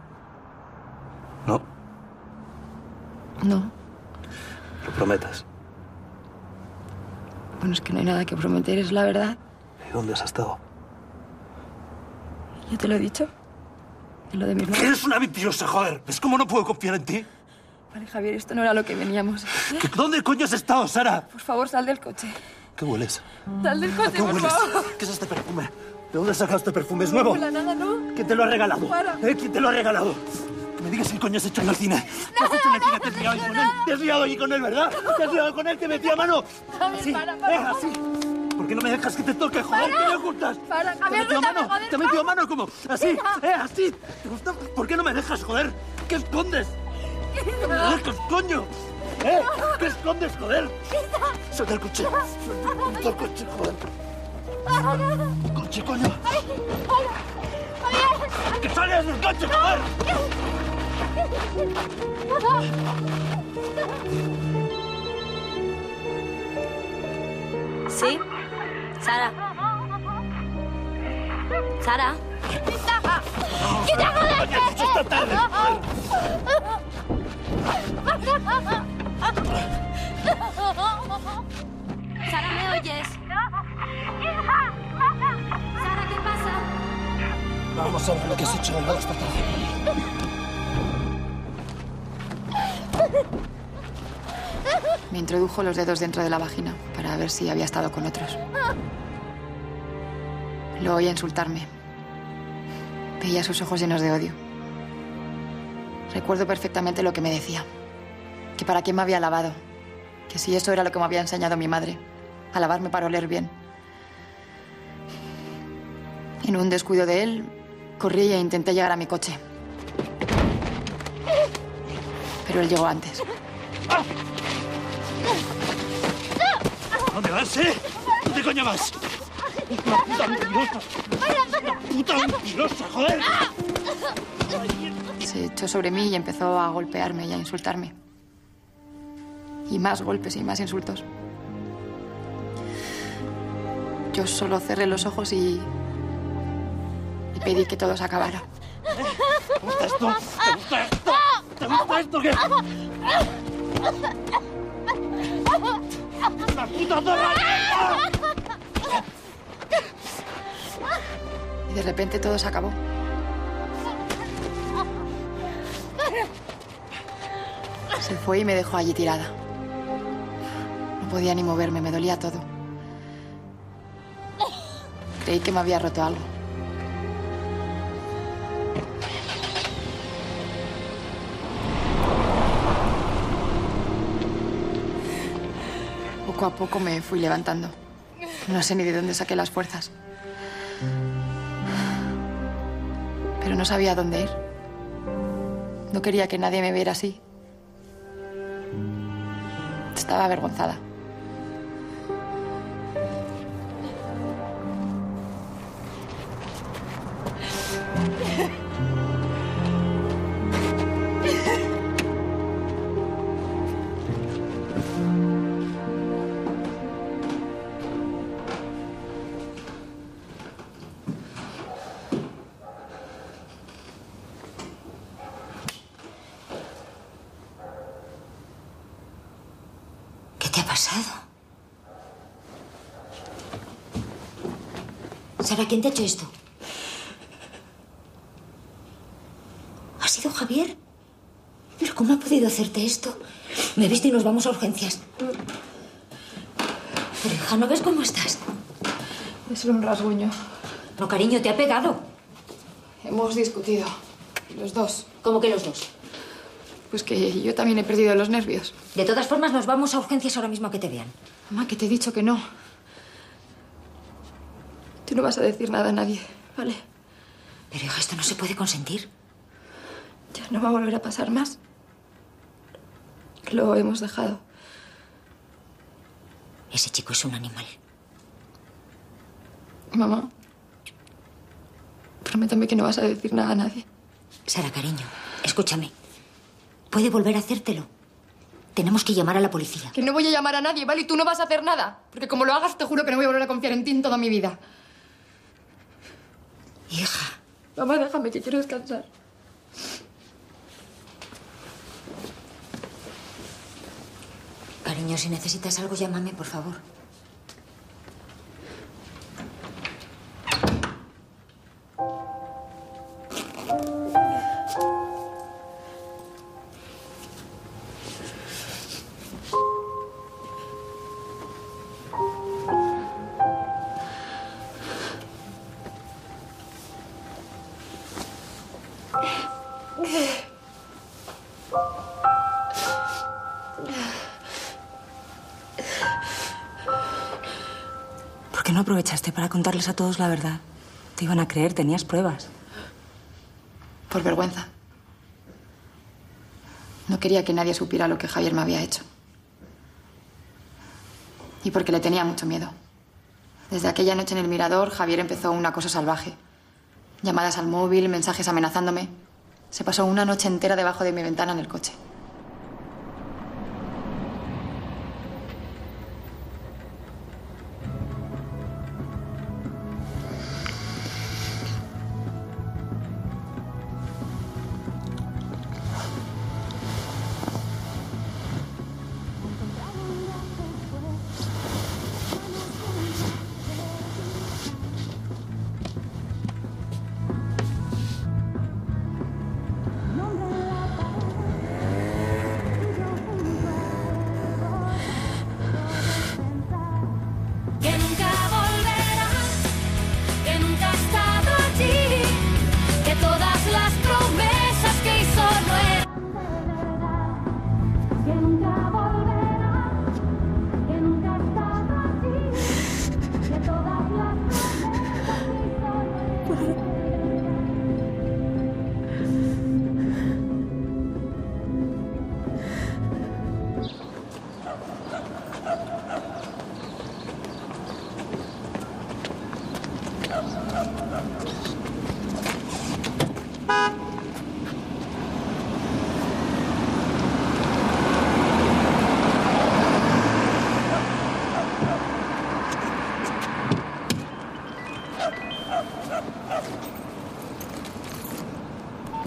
¿No? No. ¿Lo prometes? Bueno, es que no hay nada que prometer, es la verdad. ¿Y dónde has estado? Yo te lo he dicho. En lo de mis manos. ¡Eres una mentirosa, joder! ¿Ves cómo no puedo confiar en ti? Vale, Javier, esto no era lo que veníamos. ¿Eh? ¿Dónde coño has estado, Sara? Por favor, sal del coche. ¿Qué hueles? Sal del coche, ¿A qué por hueles? favor. ¿Qué es este perfume? ¿De dónde has sacado este perfume? ¿Es nuevo? No huele a nada, ¿no? ¿Quién te lo ha regalado? Para. ¿Eh? ¿Quién te lo ha regalado? Que me digas qué coño has hecho en el cine. ¿Qué has hecho en el cine? Te has liado allí con él. Te has liado allí con él, ¿verdad? Te has liado con él, te metía mano. Así, para, para. eh, así. ¿Por qué no me dejas que te toque, joder? Para. ¿Qué me ocultas? Para, ¿Te Javier, he metido suéltame, mano? joder, ¿Te he metido para. mano como? Así, eh, así. ¿Te gusta? ¿Por qué no me dejas, joder? ¿Qué escondes? ¿Qué me dejas, coño? ¿Eh? ¿Qué escondes, joder? Suelta el coche. Suelta el coche, joder. Coche, coño. ¡Que salgas del coche, joder! ¿Sí? Sara. Sara. ¡Quita, joder! ¡Ya has hecho esta tarde! Sara, ¿me oyes? Sara, ¿qué pasa? Vamos a ver lo que has hecho de esta tarde. Me introdujo los dedos dentro de la vagina para ver si había estado con otros. Lo oía insultarme. Veía sus ojos llenos de odio. Recuerdo perfectamente lo que me decía. Que para qué me había lavado. Que si eso era lo que me había enseñado mi madre. A lavarme para oler bien. En un descuido de él, corrí e intenté llegar a mi coche. Pero él llegó antes. ¿Dónde vas, eh? ¿Dónde coño vas? ¡Una puta mentirosa! ¡Una puta mentirosa, joder! Se echó sobre mí y empezó a golpearme y a insultarme. Y más golpes y más insultos. Yo solo cerré los ojos y... y pedí que todo se acabara. ¿Te gusta esto? ¿Te gusta esto? ¿Te gusta esto qué? ¡Una puta zorra! Y de repente todo se acabó. Se fue y me dejó allí tirada. No podía ni moverme, me dolía todo. Creí que me había roto algo. Poco a poco me fui levantando. No sé ni de dónde saqué las fuerzas. Pero no sabía dónde ir. No quería que nadie me viera así. Estaba avergonzada. ¿Qué te ha pasado? Sara, ¿quién te ha hecho esto? ¿Ha sido Javier? ¿Pero cómo ha podido hacerte esto? Me viste y nos vamos a urgencias. Pero, hija, ¿no ves cómo estás? Es un rasguño. No, cariño, te ha pegado. Hemos discutido. Los dos. ¿Cómo que los dos? Pues que yo también he perdido los nervios. De todas formas, nos vamos a urgencias ahora mismo a que te vean. Mamá, que te he dicho que no. Tú no vas a decir nada a nadie, ¿vale? Pero, hija, esto no se puede consentir. Ya no va a volver a pasar más. Lo hemos dejado. Ese chico es un animal. Mamá, prométame que no vas a decir nada a nadie. Sara, cariño, escúchame. Puede volver a hacértelo. Tenemos que llamar a la policía. Que no voy a llamar a nadie, ¿vale? Y tú no vas a hacer nada. Porque como lo hagas, te juro que no voy a volver a confiar en ti en toda mi vida. Hija. Mamá, déjame, que quiero descansar. Cariño, si necesitas algo, llámame, por favor. ¿Por qué no aprovechaste para contarles a todos la verdad? Te iban a creer, tenías pruebas. Por vergüenza. No quería que nadie supiera lo que Javier me había hecho. Y porque le tenía mucho miedo. Desde aquella noche en el mirador, Javier empezó una cosa salvaje. Llamadas al móvil, mensajes amenazándome. Se pasó una noche entera debajo de mi ventana en el coche.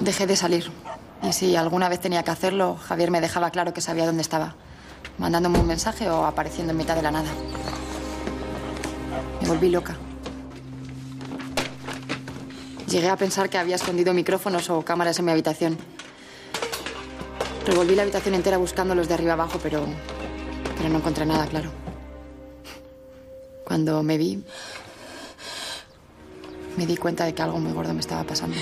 Dejé de salir. Y si alguna vez tenía que hacerlo, Javier me dejaba claro que sabía dónde estaba, mandándome un mensaje o apareciendo en mitad de la nada. Me volví loca. Llegué a pensar que había escondido micrófonos o cámaras en mi habitación. Revolví la habitación entera buscándolos de arriba abajo, pero, pero no encontré nada, claro. Cuando me vi, me di cuenta de que algo muy gordo me estaba pasando.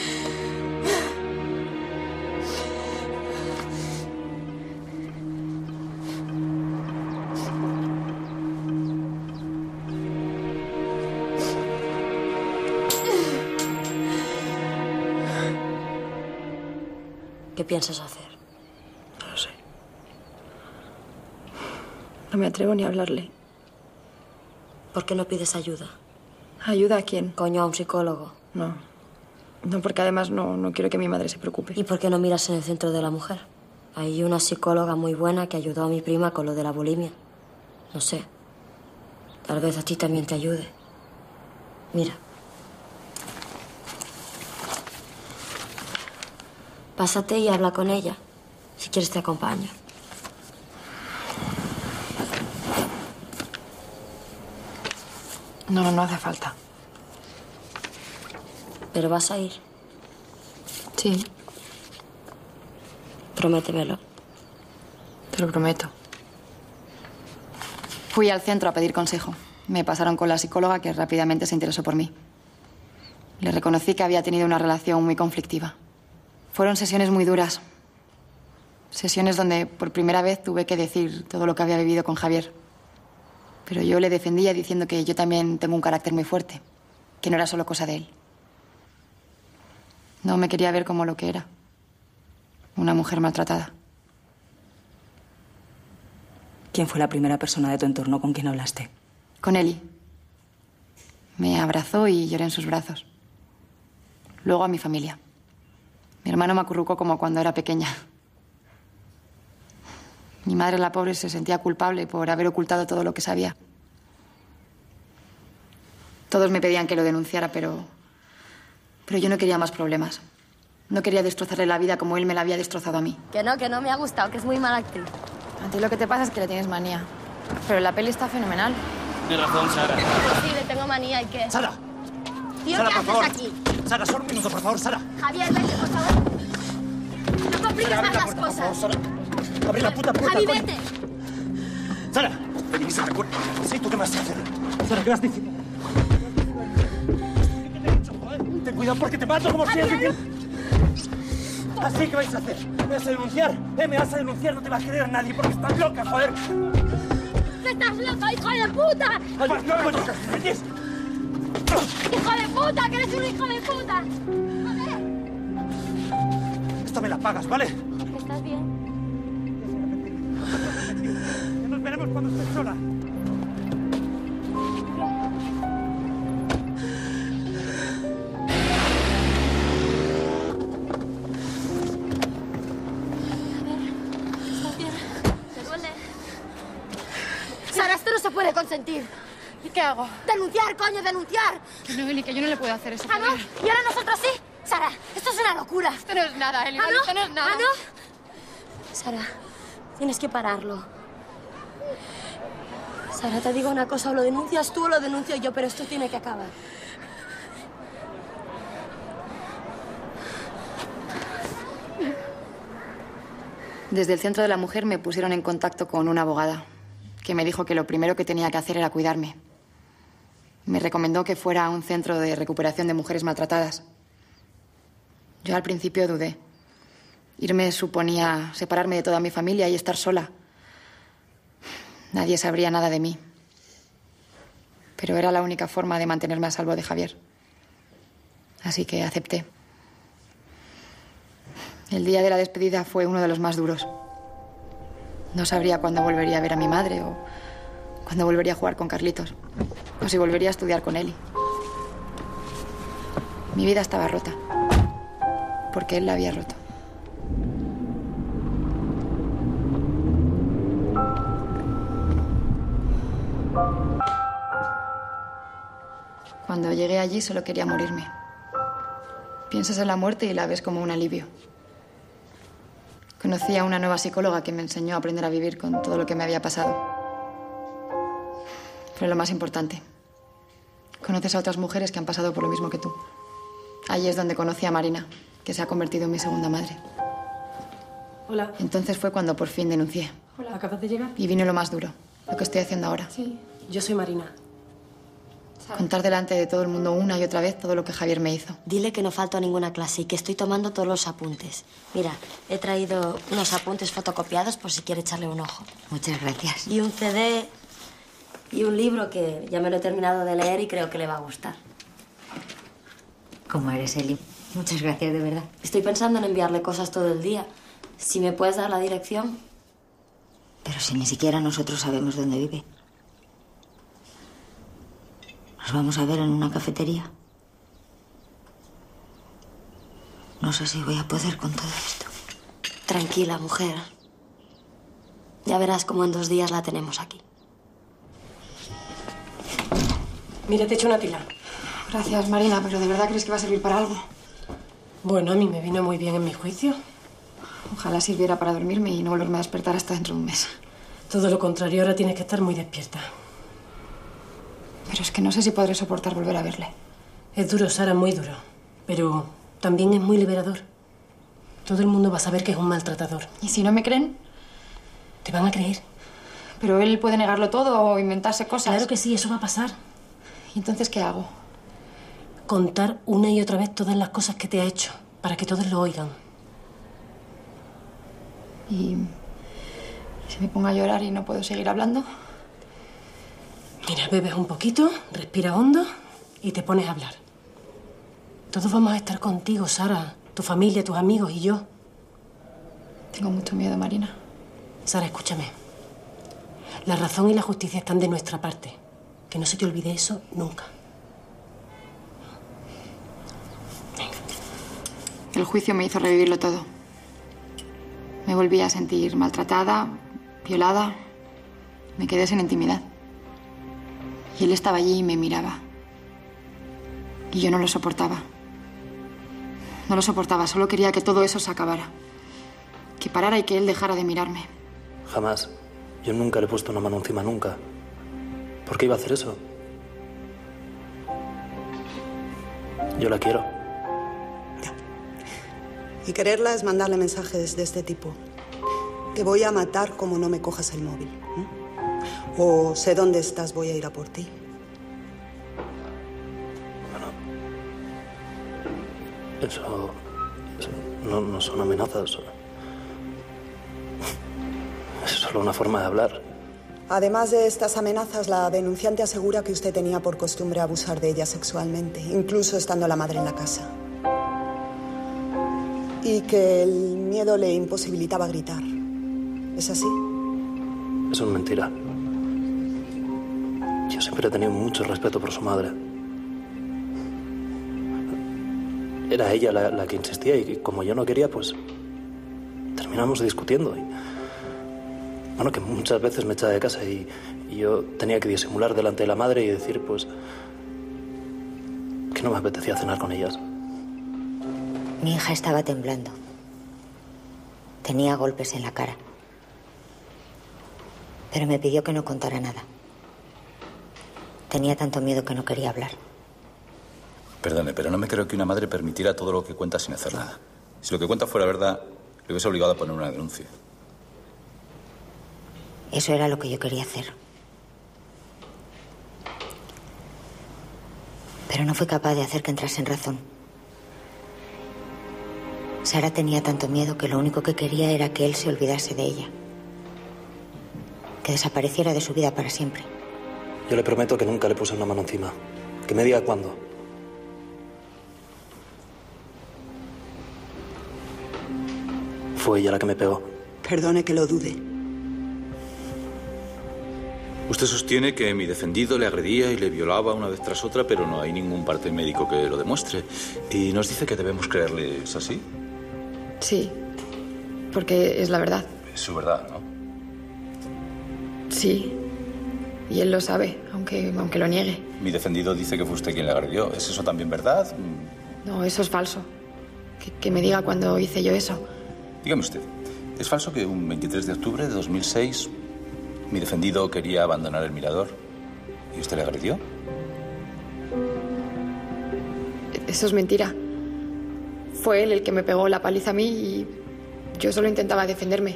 ¿Qué piensas hacer? No lo sé. No me atrevo ni a hablarle. ¿Por qué no pides ayuda? ¿Ayuda a quién? Coño, a un psicólogo. No. No, porque además no, no quiero que mi madre se preocupe. ¿Y por qué no miras en el centro de la mujer? Hay una psicóloga muy buena que ayudó a mi prima con lo de la bulimia. No sé. Tal vez a ti también te ayude. Mira. Pásate y habla con ella. Si quieres te acompaño. No, no, no hace falta. ¿Pero vas a ir? Sí. Prométemelo. Te lo prometo. Fui al centro a pedir consejo. Me pasaron con la psicóloga, que rápidamente se interesó por mí. Le reconocí que había tenido una relación muy conflictiva. Fueron sesiones muy duras. Sesiones donde por primera vez tuve que decir todo lo que había vivido con Javier. Pero yo le defendía diciendo que yo también tengo un carácter muy fuerte, que no era solo cosa de él. No me quería ver como lo que era. Una mujer maltratada. ¿Quién fue la primera persona de tu entorno con quien hablaste? Con Eli. Me abrazó y lloré en sus brazos. Luego a mi familia. Mi hermano me acurrucó como cuando era pequeña. Mi madre, la pobre, se sentía culpable por haber ocultado todo lo que sabía. Todos me pedían que lo denunciara, pero... Pero yo no quería más problemas. No quería destrozarle la vida como él me la había destrozado a mí. Que no, que no me ha gustado, que es muy mala actriz. A ti lo que te pasa es que le tienes manía. Pero la peli está fenomenal. Tienes razón, Sara. Sí, le tengo manía y qué. ¡Sara! Tío, Sara, ¿qué por haces favor. aquí? Sara, solo un minuto, por favor, Sara. Javier, vete, por favor. No compliques Sara, más abre la las puerta, cosas. por favor, Sara. Abre la puta puerta, Javi, coño. vete. Sara, ven y se recuerda. Sí, ¿tú qué vas a hacer? Sara, ¿qué vas diciendo? Ten cuidado porque te mato como siempre. ¿Así qué vais a hacer? ¿Me vas a denunciar? ¿Eh? ¿Me vas a denunciar? No te va a creer a nadie porque estás loca, joder. ¡Estás loca, hijo de puta! Ay, no, coño, ¿me oyes? ¡Hijo de puta, que eres un hijo de puta! Esta me la pagas, ¿vale? ¿Estás bien? Ya nos veremos cuando estés sola. ¿Estás bien? ¿Te duele? Sara, esto no se puede consentir. ¿Y qué hago? ¡Denunciar, coño, denunciar! Que no, Eli, que yo no le puedo hacer eso. ¿Ah, no? Javier. ¿Y ahora nosotros sí? Sara, esto es una locura. Esto no es nada, Eli. ¿Ah, no? Esto no es nada. ¿Ah, no? Sara, tienes que pararlo. Sara, te digo una cosa, o lo denuncias tú o lo denuncio yo, pero esto tiene que acabar. Desde el Centro de la Mujer me pusieron en contacto con una abogada, que me dijo que lo primero que tenía que hacer era cuidarme. Me recomendó que fuera a un centro de recuperación de mujeres maltratadas. Yo al principio dudé. Irme suponía separarme de toda mi familia y estar sola. Nadie sabría nada de mí. Pero era la única forma de mantenerme a salvo de Javier. Así que acepté. El día de la despedida fue uno de los más duros. No sabría cuándo volvería a ver a mi madre o cuándo volvería a jugar con Carlitos o si volvería a estudiar con Eli. Mi vida estaba rota porque él la había roto. Cuando llegué allí solo quería morirme. Piensas en la muerte y la ves como un alivio. Conocí a una nueva psicóloga que me enseñó a aprender a vivir con todo lo que me había pasado. Pero lo más importante, conoces a otras mujeres que han pasado por lo mismo que tú. Allí es donde conocí a Marina, que se ha convertido en mi segunda madre. Hola. Entonces fue cuando por fin denuncié. Hola. ¿Acabas de llegar? Y vino lo más duro, lo que estoy haciendo ahora. Sí. Yo soy Marina. Contar delante de todo el mundo una y otra vez todo lo que Javier me hizo. Dile que no falto a ninguna clase y que estoy tomando todos los apuntes. Mira, he traído unos apuntes fotocopiados por si quiere echarle un ojo. Muchas gracias. Y un C D y un libro que ya me lo he terminado de leer y creo que le va a gustar. ¿Cómo eres, Eli? Muchas gracias, de verdad. Estoy pensando en enviarle cosas todo el día. Si me puedes dar la dirección. Pero si ni siquiera nosotros sabemos dónde vive. Nos vamos a ver en una cafetería. No sé si voy a poder con todo esto. Tranquila, mujer. Ya verás cómo en dos días la tenemos aquí. Mira, te he hecho una tila. Gracias, Marina, pero ¿de verdad crees que va a servir para algo? Bueno, a mí me vino muy bien en mi juicio. Ojalá sirviera para dormirme y no volverme a despertar hasta dentro de un mes. Todo lo contrario, ahora tienes que estar muy despierta. Pero es que no sé si podré soportar volver a verle. Es duro, Sara, muy duro. Pero también es muy liberador. Todo el mundo va a saber que es un maltratador. ¿Y si no me creen? Te van a creer. Pero él puede negarlo todo o inventarse cosas. Claro que sí, eso va a pasar. ¿Y entonces qué hago? Contar una y otra vez todas las cosas que te ha hecho, para que todos lo oigan. ¿Y si me pongo a llorar y no puedo seguir hablando? Mira, bebes un poquito, respira hondo y te pones a hablar. Todos vamos a estar contigo, Sara. Tu familia, tus amigos y yo. Tengo mucho miedo, Marina. Sara, escúchame. La razón y la justicia están de nuestra parte. Que no se te olvide eso nunca. Venga. El juicio me hizo revivirlo todo. Me volví a sentir maltratada, violada. Me quedé sin intimidad. Y él estaba allí y me miraba. Y yo no lo soportaba. No lo soportaba, solo quería que todo eso se acabara. Que parara y que él dejara de mirarme. Jamás. Yo nunca le he puesto una mano encima, nunca. ¿Por qué iba a hacer eso? Yo la quiero. Y quererla es mandarle mensajes de este tipo. Te voy a matar como no me cojas el móvil. ¿eh? O sé dónde estás, voy a ir a por ti. Eso, eso no, no son amenazas. Es solo una forma de hablar. Además de estas amenazas, la denunciante asegura que usted tenía por costumbre abusar de ella sexualmente, incluso estando la madre en la casa. Y que el miedo le imposibilitaba gritar. ¿Es así? Eso es mentira. Yo siempre he tenido mucho respeto por su madre. Era ella la, la que insistía y como yo no quería, pues terminamos discutiendo. Y, bueno, que muchas veces me echaba de casa y, y yo tenía que disimular delante de la madre y decir, pues, que no me apetecía cenar con ellas. Mi hija estaba temblando. Tenía golpes en la cara. Pero me pidió que no contara nada. Tenía tanto miedo que no quería hablar. Perdone, pero no me creo que una madre permitiera todo lo que cuenta sin hacer nada. Si lo que cuenta fuera verdad, le hubiese obligado a poner una denuncia. Eso era lo que yo quería hacer. Pero no fui capaz de hacer que entrase en razón. Sara tenía tanto miedo que lo único que quería era que él se olvidase de ella. Que desapareciera de su vida para siempre. Yo le prometo que nunca le puse una mano encima. Que me diga cuándo. Fue ella la que me pegó. Perdone que lo dude. Usted sostiene que mi defendido le agredía y le violaba una vez tras otra, pero no hay ningún parte médico que lo demuestre. Y nos dice que debemos creerle. ¿Es así? Sí, porque es la verdad. Es su verdad, ¿no? Sí, y él lo sabe, aunque, aunque lo niegue. Mi defendido dice que fue usted quien le agredió. ¿Es eso también verdad? No, eso es falso. que, que me diga cuándo hice yo eso. Dígame usted, ¿es falso que un veintitrés de octubre de dos mil seis mi defendido quería abandonar el mirador y usted le agredió? Eso es mentira. Fue él el que me pegó la paliza a mí y yo solo intentaba defenderme.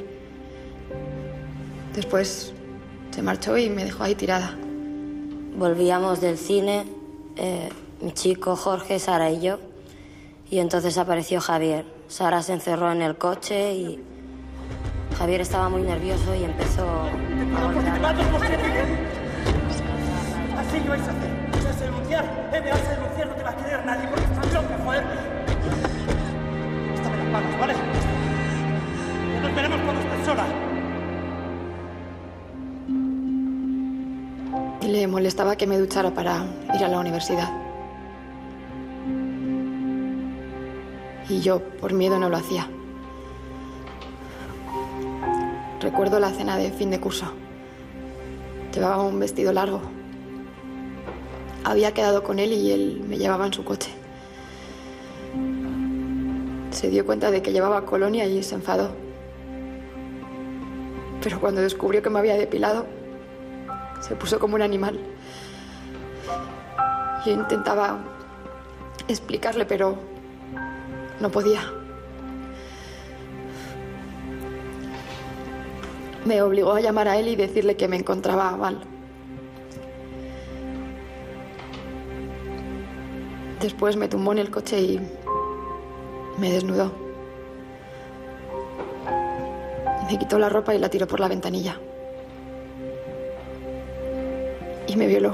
Después se marchó y me dejó ahí tirada. Volvíamos del cine, eh, mi chico Jorge, Sara y yo, y entonces apareció Javier. Sara se encerró en el coche y Javier estaba muy nervioso y empezó a golpear. Así que vais a hacer. Me vas a denunciar. Eh, me vas a denunciar. No te va a querer nadie porque estás loca, joder. Esta me la pagas, ¿vale? Ya nos veremos cuando estés sola. Y le molestaba que me duchara para ir a la universidad. Y yo, por miedo, no lo hacía. Recuerdo la cena de fin de curso. Llevaba un vestido largo. Había quedado con él y él me llevaba en su coche. Se dio cuenta de que llevaba colonia y se enfadó. Pero cuando descubrió que me había depilado, se puso como un animal. Yo intentaba explicarle, pero no podía. Me obligó a llamar a él y decirle que me encontraba mal. Después me tumbó en el coche y me desnudó. Me quitó la ropa y la tiró por la ventanilla. Y me violó.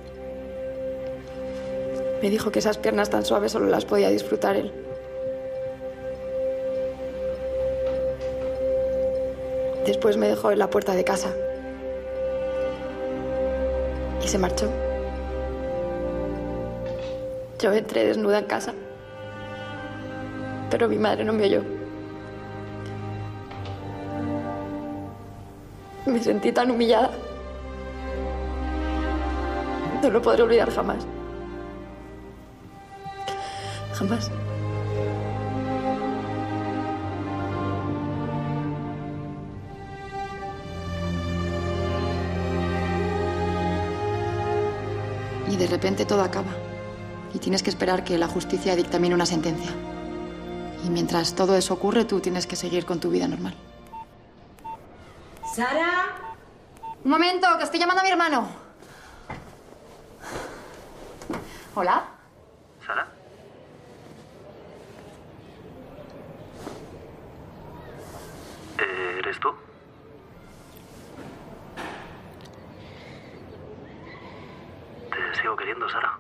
Me dijo que esas piernas tan suaves solo las podía disfrutar él. Después me dejó en la puerta de casa. Y se marchó. Yo entré desnuda en casa. Pero mi madre no me oyó. Me sentí tan humillada. No lo podré olvidar jamás. Jamás. Y de repente todo acaba. Y tienes que esperar que la justicia dictamine una sentencia. Y mientras todo eso ocurre, tú tienes que seguir con tu vida normal. ¡Sara! Un momento, que estoy llamando a mi hermano. ¿Hola? ¿Sara? ¿Eres tú? Te sigo queriendo, Sara.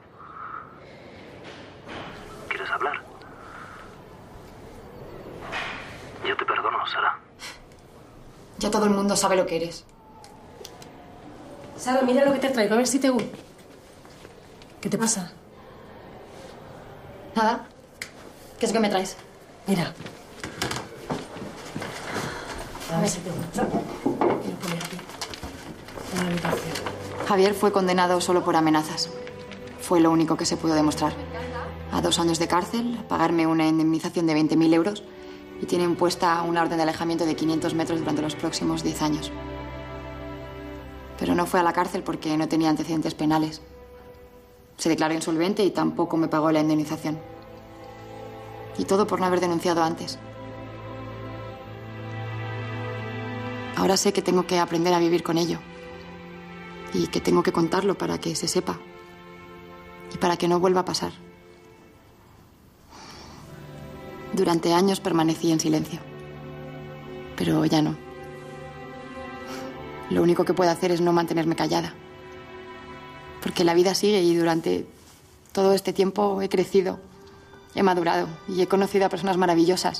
¿Quieres hablar? Yo te perdono, Sara. Ya todo el mundo sabe lo que eres. Sara, mira lo que te traigo, a ver si te gusta. ¿Qué te pasa? Nada. ¿Qué es lo que me traes? Mira. A ver si te gusta. Y lo pones aquí. En la habitación. Javier fue condenado solo por amenazas. Fue lo único que se pudo demostrar. A dos años de cárcel, a pagarme una indemnización de veinte mil euros y tiene impuesta una orden de alejamiento de quinientos metros durante los próximos diez años. Pero no fue a la cárcel porque no tenía antecedentes penales. Se declaró insolvente y tampoco me pagó la indemnización. Y todo por no haber denunciado antes. Ahora sé que tengo que aprender a vivir con ello. Y que tengo que contarlo para que se sepa. Y para que no vuelva a pasar. Durante años permanecí en silencio. Pero ya no. Lo único que puedo hacer es no mantenerme callada. Porque la vida sigue y durante todo este tiempo he crecido, he madurado y he conocido a personas maravillosas.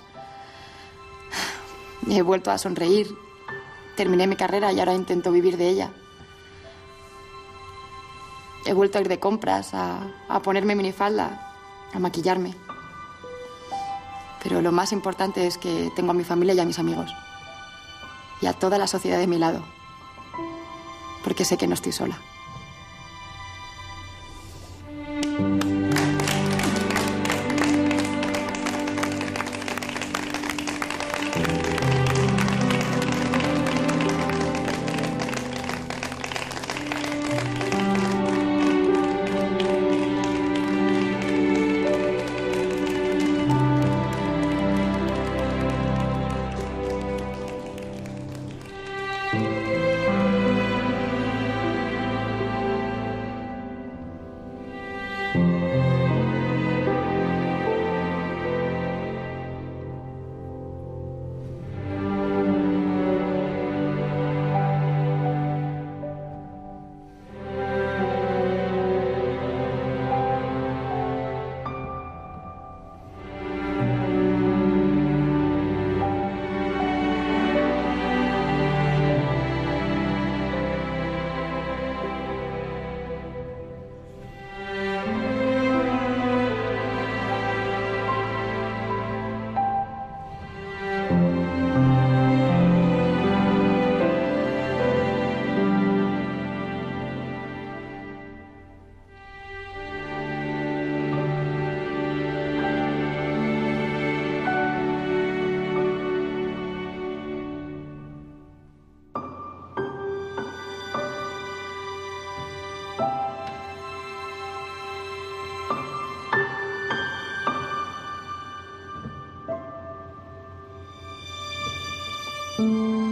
He vuelto a sonreír, terminé mi carrera y ahora intento vivir de ella. He vuelto a ir de compras, a, a ponerme minifalda, a maquillarme. Pero lo más importante es que tengo a mi familia y a mis amigos. Y a toda la sociedad de mi lado. Porque sé que no estoy sola. Gracias.